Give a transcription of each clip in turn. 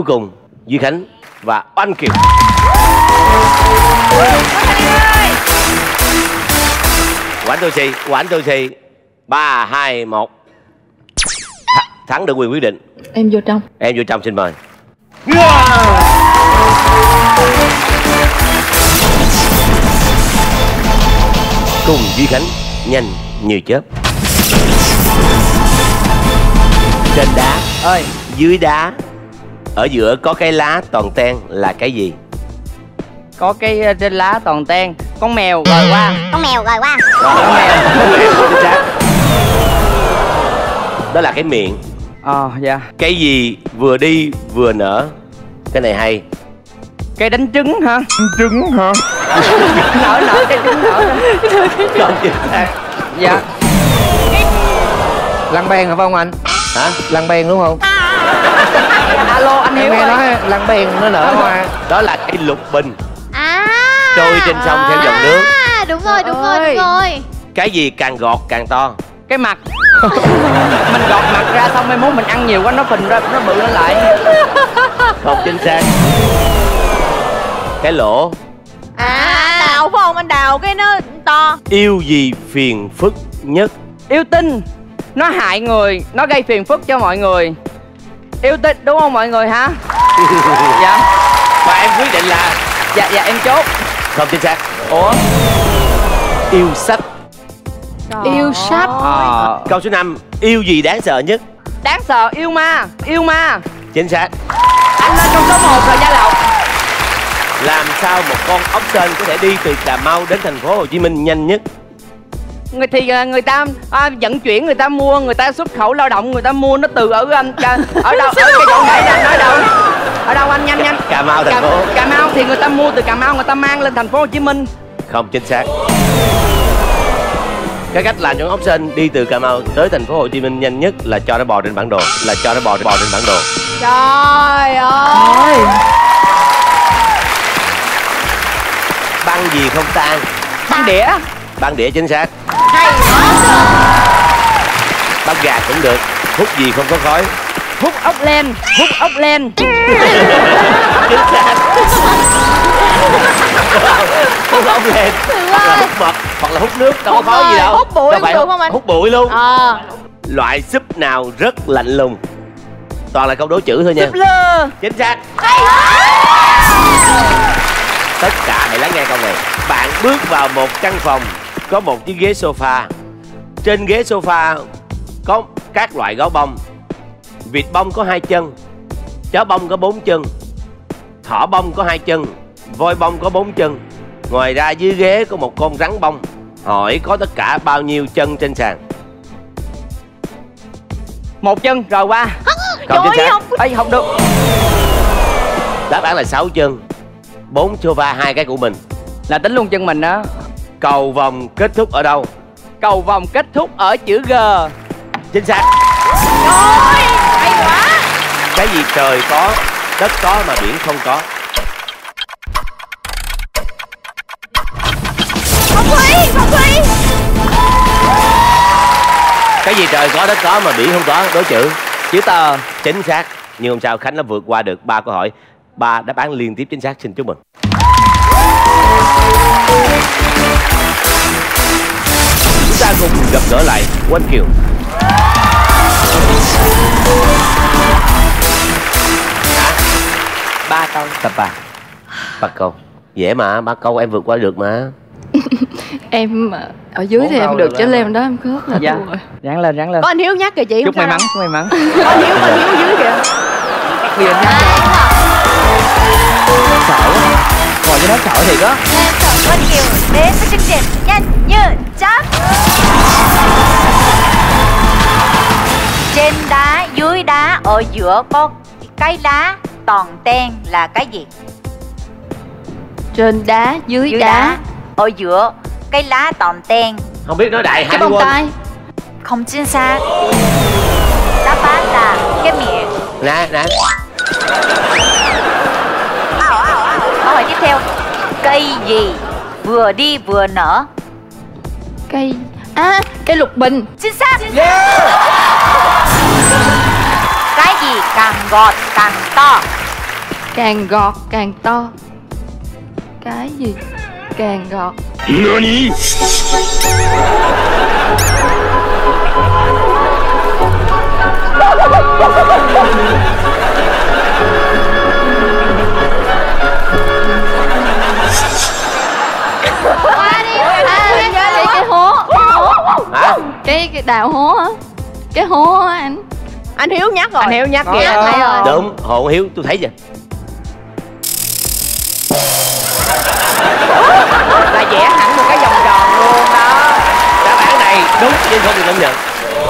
cuối cùng Duy Khánh và Oanh Kiều. Quảnh Tô Xì 3, 2, 1. Thắng được quyền quyết định. Em vô trong. Em vô trong, xin mời. Cùng Duy Khánh nhanh như chớp. Trên đá ơi, dưới đá, ở giữa có cái lá toàn ten là cái gì? có cái trên lá toàn ten. Con mèo rồi qua. Con mèo rồi qua. Con mèo. Chính xác. Đó là cái miệng. Dạ. Cái gì vừa đi vừa nở? Cái này hay. Cây đánh trứng hả? Trứng hả? Nở cây trứng nở. Không chính xác. Dạ. Lăng bèn phải không anh? Hả? Lăng bèn đúng không? Alo anh Hiếu Em nghe ơi. nói lăng bèn nó nở hoa. Đó là cái lục bình À, trôi trên sông theo dòng nước. đúng rồi. Cái gì càng gọt càng to? Cái mặt. Mình gọt mặt ra xong mai mốt mình ăn nhiều quá nó phình ra, nó bự lên lại. Không chính xác. Cái lỗ. Đào phải không? Anh đào cái nó to. Yêu gì phiền phức nhất? Yêu tinh. Nó hại người, nó gây phiền phức cho mọi người. Yêu tinh đúng không mọi người hả? Dạ. Và em quyết định là? Dạ em chốt. Không chính xác. Ủa? Yêu sách. Yêu sách. Câu số 5. Yêu gì đáng sợ nhất? Đáng sợ, yêu ma. Yêu ma. Chính xác. Anh lên trong số 1 rồi Gia Lộc. Làm sao một con ốc sên có thể đi từ Cà Mau đến thành phố Hồ Chí Minh nhanh nhất? Người ta vận chuyển, người ta mua, người ta xuất khẩu lao động, người ta mua nó từ ở đâu? Ở cái chỗ này anh nói đâu? Ở đâu anh nhanh? Cà Mau thành phố. Cà Mau thì người ta mua từ Cà Mau, người ta mang lên thành phố Hồ Chí Minh. Không chính xác. Cái cách làm cho ốc sên đi từ Cà Mau tới thành phố Hồ Chí Minh nhanh nhất là cho nó bò trên bản đồ. Trời ơi. Băng gì không tan? Băng đĩa. Băng đĩa chính xác. Hay quá. Băng gà cũng được. Hút gì không có khói? Hút ốc len. Hút ốc len. Chính xác. Hút ốc lên. Hoặc là hút mật, hoặc là hút nước, đâu có khói gì đâu. Hút bụi cũng được không anh? Hút bụi luôn. Loại súp nào rất lạnh lùng? Toàn là câu đố chữ thôi nha. Súp lơ. Chính xác. Tất cả hãy lắng nghe câu này. Bạn bước vào một căn phòng có một chiếc ghế sofa. Trên ghế sofa có các loại gấu bông. Vịt bông có 2 chân, chó bông có 4 chân, thỏ bông có 2 chân, voi bông có 4 chân. Ngoài ra dưới ghế có một con rắn bông. Hỏi có tất cả bao nhiêu chân trên sàn? 1 chân rồi qua. Không chính xác. Ê, không được. Đáp án là 6 chân, 4 sofa, 2 cái của mình. Là tính luôn chân mình đó. Cầu vồng kết thúc ở đâu? Cầu vồng kết thúc ở chữ G. Chính xác. Trời, hay quá. Cái gì trời có, đất có mà biển không có? Không Huy. Cái gì trời có, đất có mà biển không có? Đố chữ. Chữ Tờ. Chính xác. Nhưng không sao, Khánh đã vượt qua được 3 câu hỏi, 3 đáp án liên tiếp chính xác. Xin chúc mừng. Chúng ta cùng gặp gỡ lại Oanh Kiều. Hả? 3 câu. Tập 3 câu. Dễ mà, 3 câu em vượt qua được mà. Em ở dưới thì em được, chứ lên đó em khớp là Dạ. thua rồi. Ráng lên. Có anh Hiếu nhắc kìa chị. Chúc may mắn, chúc may mắn. Có anh Hiếu dưới kìa. Bây giờ nhắc sợ quá. Ngồi cho nó sợ thiệt á. Em sợ Oanh Kiều đến với chương trình nhanh như chớp. Trên đá, dưới đá, ở giữa có cái lá toàn ten là cái gì? Trên đá, dưới đá. Ở giữa cái lá toàn ten. Không biết nói đại Cái hay bông quên. tai. Không chính xác. Đáp án là cái miệng. Nè. Câu hỏi tiếp theo. Cây gì vừa đi vừa nở? Cây. Cây lục bình. Chính xác. Cái gì càng gọt càng to? Càng gọt càng to. Cái gì càng gọt? Nani? Cái hố. Hả? Cái đào hố hả? Cái hố hả anh? Anh Hiếu nhắc rồi. Anh Hiếu nhắc kìa. Đúng, Hồ Hiếu tôi thấy rồi. Là vẽ hẳn một cái vòng tròn luôn đó. Đáp án này đúng nhưng không được công nhận.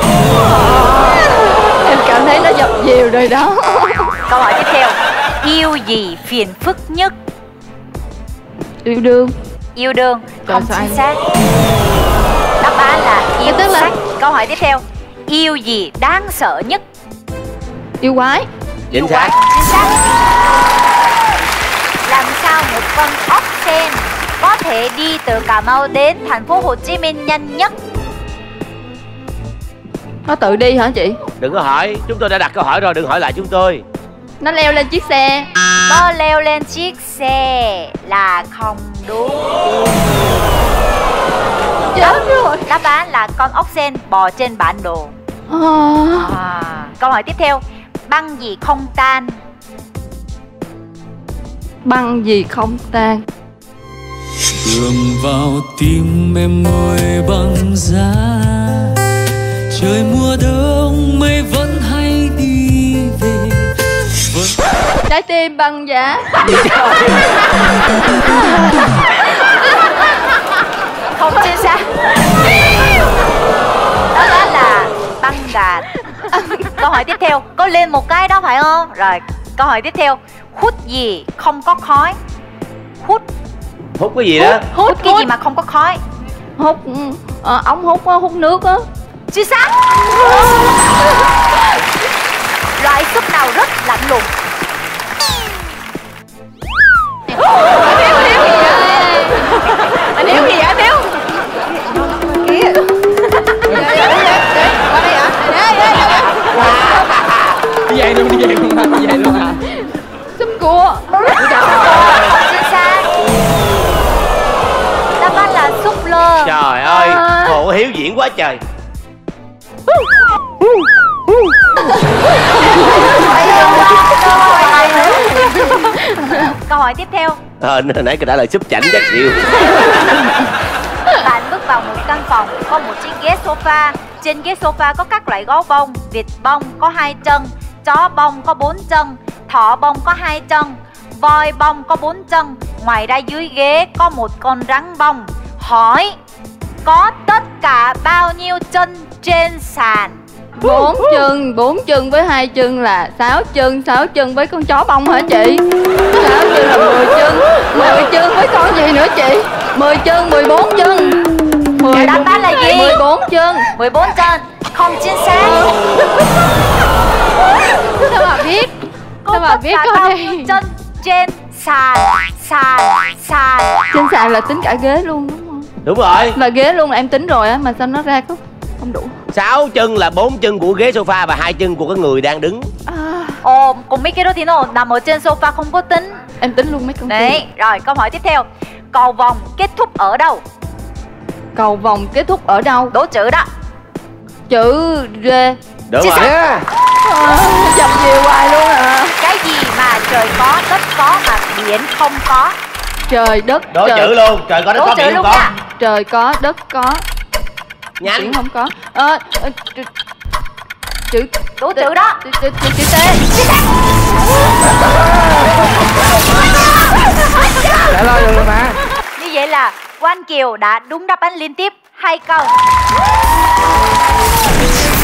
Em cảm thấy nó dập dìu rồi đó. Câu hỏi tiếp theo. Yêu gì phiền phức nhất? Yêu đương. Yêu đương. Không sao chính xác. Đáp án là yêu tức là- sách. Câu hỏi tiếp theo. Yêu gì đáng sợ nhất? Yêu quái. Chính xác. Chính xác. Làm sao một con ốc sên có thể đi từ Cà Mau đến thành phố Hồ Chí Minh nhanh nhất? Nó tự đi hả chị? Đừng có hỏi, chúng tôi đã đặt câu hỏi rồi, đừng hỏi lại chúng tôi. Nó leo lên chiếc xe. Nó leo lên chiếc xe là không đúng. Chết rồi. Đáp án là con ốc sên bò trên bản đồ. Câu hỏi tiếp theo. Băng gì không tan? Băng gì không tan? Đường vào tim em ngồi băng giá. Trời mùa đông mây vẫn hay đi về. Trái tim băng giá. Không chính xác. Đáp án là băng gạt. Câu hỏi tiếp theo. Có lên một cái đó phải không? Rồi, câu hỏi tiếp theo. Hút gì không có khói? Hút Hút cái gì đó? Hút cái gì mà không có khói? Hút ống hút á, hút nước á. Chính xác. Loại súp nào rất lạnh lùng? Anh Hiếu gì vậy anh Hiếu? Kia. Qua đây hả? Đi về luôn, đi về luôn hả? Đi về luôn hả? Súp cua. Chính xác. Đáp án là súp lơ. Trời ơi, Hồ Hiếu diễn quá trời. Câu hỏi tiếp theo. Nãy cái trả lời súp chảnh chắc chịu. Bạn bước vào một căn phòng có một chiếc ghế sofa. Trên ghế sofa có các loại gấu bông. Vịt bông có 2 chân, chó bông có 4 chân, thỏ bông có 2 chân, voi bông có 4 chân. Ngoài ra dưới ghế có một con rắn bông. Hỏi có tất cả bao nhiêu chân trên sàn? 4 chân với 2 chân là 6 chân. 6 chân với con chó bông hả chị? 6 chân là 10 chân. 10 chân với con gì nữa chị? 10 chân, 14 chân. Đáp án là gì? 14 chân. 14 chân. Không chính xác. Sao mà biết? Có Sao mà tất biết cả con bao này? nhiêu chân trên sàn? Sàn. Trên sàn là tính cả ghế luôn đúng không? Đúng rồi. Mà ghế luôn là em tính rồi á, mà sao nó ra không đủ? 6 chân là 4 chân của ghế sofa và 2 chân của cái người đang đứng. Ồ, còn mấy cái đó thì nó nằm ở trên sofa không có tính. Em tính luôn mấy con Đấy, kia. rồi câu hỏi tiếp theo. Cầu vồng kết thúc ở đâu? Cầu vồng kết thúc ở đâu? Đố chữ đó. Chữ R. Đúng Chính rồi. xác. Chậm nhiều hoài luôn à. Cái gì mà trời có, đất có mà biển không có? Trời đất. Đố trời... chữ luôn. Trời có đất Đố có chữ biển không luôn có. nha. Trời có, đất có, Nhanh. biển không có. Chữ Đố chữ đó. chữ T. Trả lời được rồi mà. Như vậy là Quang Kiều đã đúng đáp án liên tiếp 2 câu.